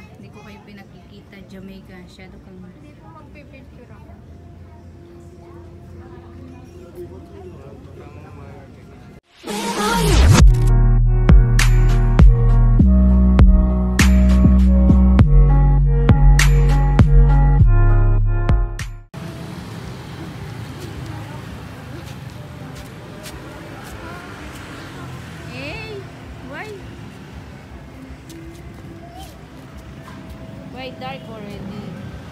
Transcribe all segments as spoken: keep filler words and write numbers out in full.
Hindi ko kayo pinakikita. Jamaica. Shadow kang... Hindi po magpipicture ako. Hey! Why? Why dark already?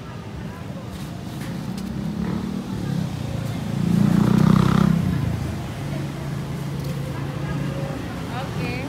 Okay.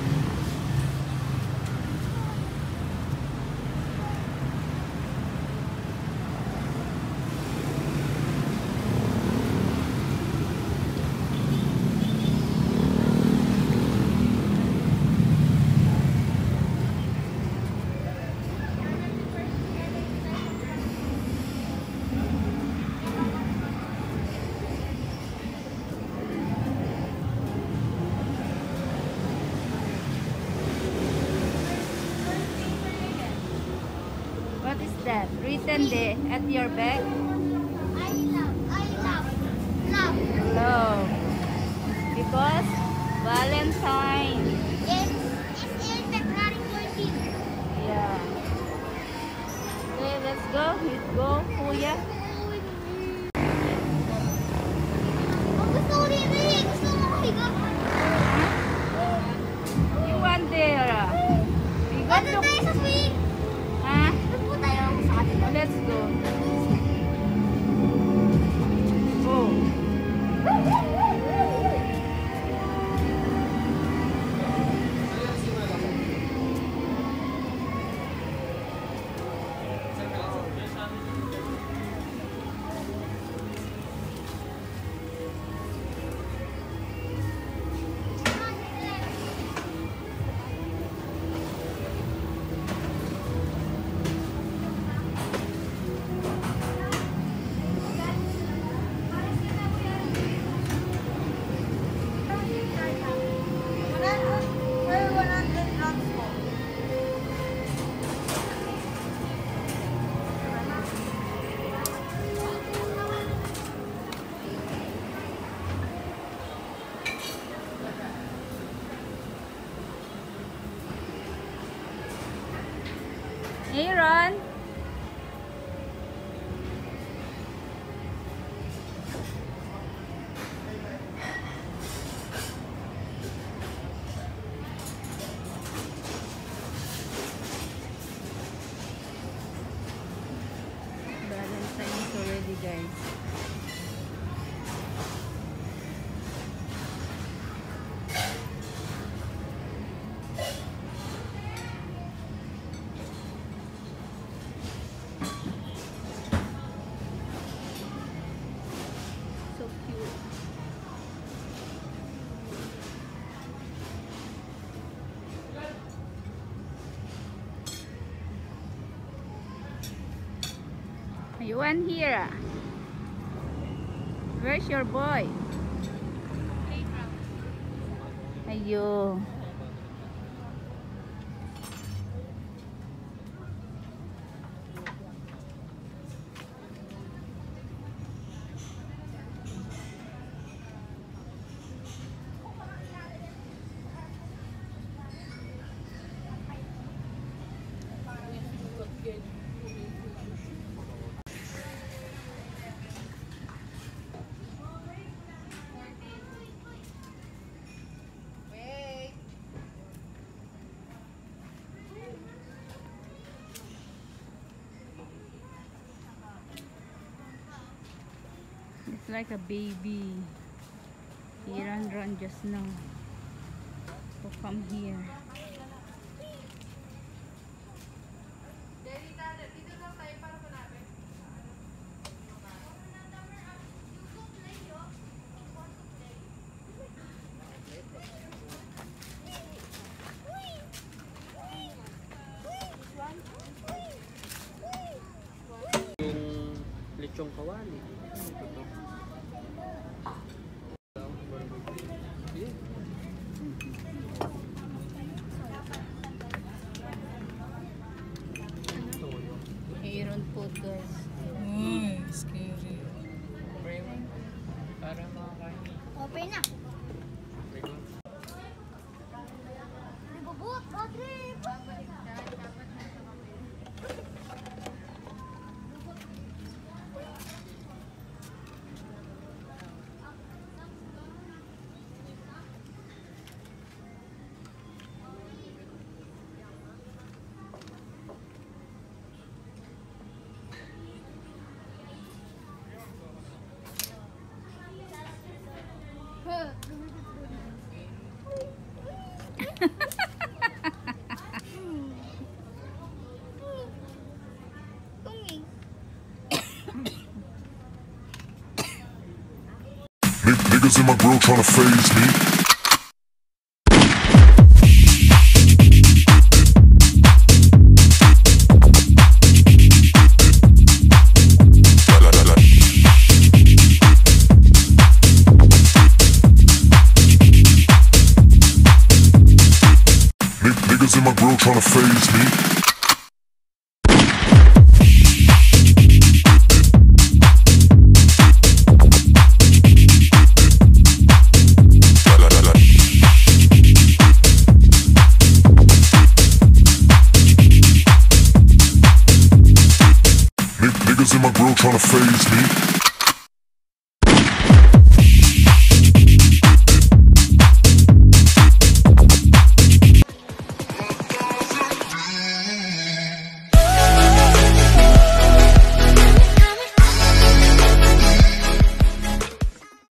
What is that? Written there at your back? I love, I love, love. Love. Because Valentine. It's, it's in February fourteenth. Yeah. Okay, let's go. Let's go, Kuya. Ang gusto ko dito eh. Gusto ko makahiga. You want there? We got Ano to... tayo sa swing? Ha? Doon po tayo sa kanila. Let's go. Go. Aaron. Valentine is already, guys. So cute. You want here? Where's your boy? Ayo. It's like a baby. He ran run just now to come here. Lechong kawali. Open na. Nabubuot, Rodri. Niggas in my grill tryna phase me. Niggas in my grill tryna phase me. Niggas in my grill tryna phase me.